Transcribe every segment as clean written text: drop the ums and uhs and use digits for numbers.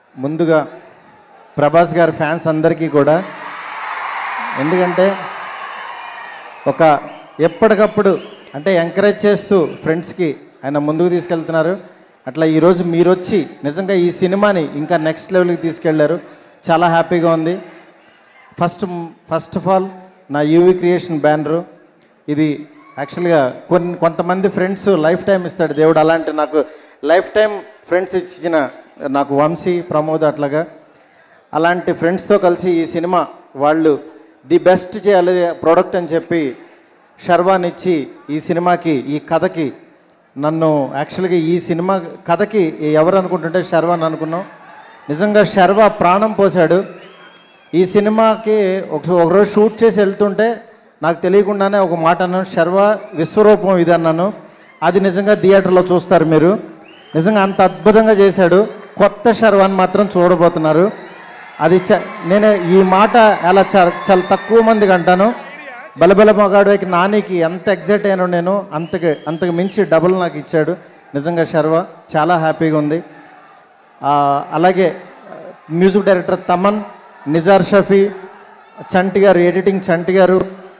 ముందుగా ప్రభాస్ గారి ఫ్యాన్స్ అందరికీ కూడా, ఎందుకంటే ఒక ఎప్పటికప్పుడు అంటే ఎంకరేజ్ చేస్తూ ఫ్రెండ్స్కి ఆయన ముందుకు తీసుకెళ్తున్నారు. అట్లా ఈరోజు మీరు వచ్చి నిజంగా ఈ సినిమాని ఇంకా నెక్స్ట్ లెవెల్కి తీసుకెళ్లారు. చాలా హ్యాపీగా ఉంది. ఫస్ట్ ఆఫ్ ఆల్ నా యూవీ క్రియేషన్ బ్యానరు ఇది యాక్చువల్గా కొంతమంది ఫ్రెండ్స్ లైఫ్ టైం ఇస్తాడు దేవుడు. అలాంటి నాకు లైఫ్ టైం ఫ్రెండ్స్ ఇచ్చిన నాకు వంశీ, ప్రమోద్ అట్లాగా అలాంటి ఫ్రెండ్స్తో కలిసి ఈ సినిమా వాళ్ళు ది బెస్ట్ చేయాలి ప్రోడక్ట్ అని చెప్పి శర్వాన్ ఇచ్చి ఈ సినిమాకి ఈ కథకి నన్ను యాక్చువల్గా ఈ సినిమా కథకి ఎవరు అనుకుంటుంటే శర్వాన్ అనుకున్నాం. నిజంగా శర్వా ప్రాణం పోశాడు ఈ సినిమాకి. ఒకరోజు షూట్ చేసి వెళ్తుంటే నాకు తెలియకుండానే ఒక మాట అన్నాను, శర్వా విశ్వరూపం ఇది అన్నాను. అది నిజంగా థియేటర్లో చూస్తారు మీరు. నిజంగా అంత అద్భుతంగా చేశాడు. కొత్త శర్వాని మాత్రం చూడబోతున్నారు. అది నేను ఈ మాట అలా చాలా తక్కువ మందికి అంటాను. బలబల మగాడికి నానికి ఎంత ఎగ్జైట్ అయినా నేను అంతకు మించి డబుల్ నాకు ఇచ్చాడు నిజంగా శర్వా. చాలా హ్యాపీగా ఉంది. అలాగే మ్యూజిక్ డైరెక్టర్ తమన్, నిజార్ షఫీ, చంటి గారు, ఎడిటింగ్ చంటి గారు,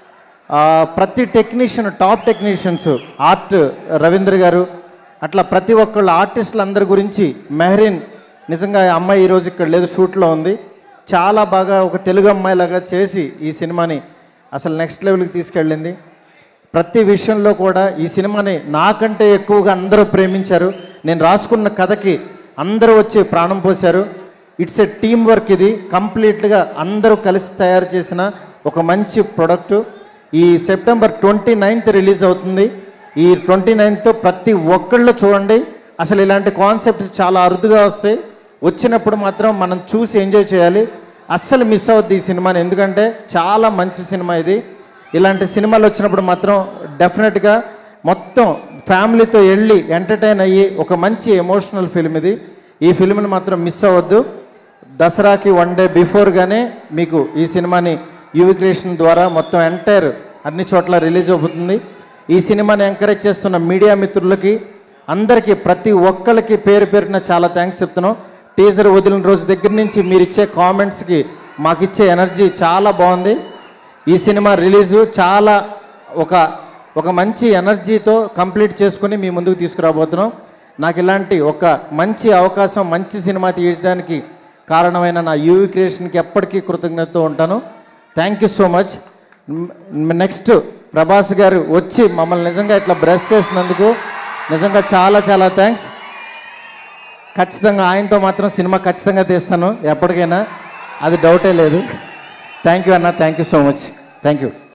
ప్రతి technician, top technicians, art Ravindra గారు, అట్లా ప్రతి ఒక్కళ్ళు ఆర్టిస్టులు అందరి గురించి. మెహరీన్ నిజంగా అమ్మాయి ఈరోజు ఇక్కడ లేదు, షూట్లో ఉంది. చాలా బాగా ఒక తెలుగు అమ్మాయిలాగా చేసి ఈ సినిమాని అసలు నెక్స్ట్ లెవెల్కి తీసుకెళ్ళింది. ప్రతి విషయంలో కూడా ఈ సినిమాని నాకంటే ఎక్కువగా అందరూ ప్రేమించారు. నేను రాసుకున్న కథకి అందరూ వచ్చి ప్రాణం పోశారు. It's a team work. ఇది కంప్లీట్గా అందరూ కలిసి తయారు చేసిన ఒక మంచి ప్రొడక్టు. ఈ సెప్టెంబర్ 29th రిలీజ్ అవుతుంది. ఈ 29th ప్రతి ఒక్కళ్ళు చూడండి. అసలు ఇలాంటి కాన్సెప్ట్స్ చాలా అరుదుగా వస్తాయి. వచ్చినప్పుడు మాత్రం మనం చూసి ఎంజాయ్ చేయాలి. అస్సలు మిస్ అవుద్ది ఈ సినిమాని, ఎందుకంటే చాలా మంచి సినిమా ఇది. ఇలాంటి సినిమాలు వచ్చినప్పుడు మాత్రం డెఫినెట్గా మొత్తం ఫ్యామిలీతో వెళ్ళి ఎంటర్టైన్ అయ్యి ఒక మంచి ఎమోషనల్ ఫిల్మ్ ఇది. ఈ ఫిల్మ్ని మాత్రం మిస్ అవ్వద్దు. దసరాకి 1 day బిఫోర్గానే మీకు ఈ సినిమాని యూవీ క్రియేషన్ ద్వారా మొత్తం ఎంటైర్ అన్ని చోట్ల రిలీజ్ అవుతుంది. ఈ సినిమాని ఎంకరేజ్ చేస్తున్న మీడియా మిత్రులకి అందరికీ, ప్రతి ఒక్కరికి పేరు పేరున చాలా థ్యాంక్స్ చెప్తున్నాం. టీజర్ వదిలిన రోజు దగ్గర నుంచి మీరు ఇచ్చే కామెంట్స్కి మాకు ఇచ్చే ఎనర్జీ చాలా బాగుంది. ఈ సినిమా రిలీజు చాలా ఒక మంచి ఎనర్జీతో కంప్లీట్ చేసుకుని మీ ముందుకు తీసుకురాబోతున్నాం. నాకు ఇలాంటి ఒక మంచి అవకాశం, మంచి సినిమా తీయడానికి కారణమైన నా యూవీ క్రియేషన్కి ఎప్పటికీ కృతజ్ఞతతో ఉంటాను. Thank you so much. Next Prabhas గారు వచ్చి మమ్మల్ని నిజంగా ఇట్లా బ్రెస్ చేసినందుకు నిజంగా చాలా చాలా థ్యాంక్స్. ఖచ్చితంగా ఆయనతో మాత్రం సినిమా ఖచ్చితంగా తీస్తాను ఎప్పటికైనా, అది డౌటే లేదు. థ్యాంక్ యూ అన్న, thank you so much. Thank you.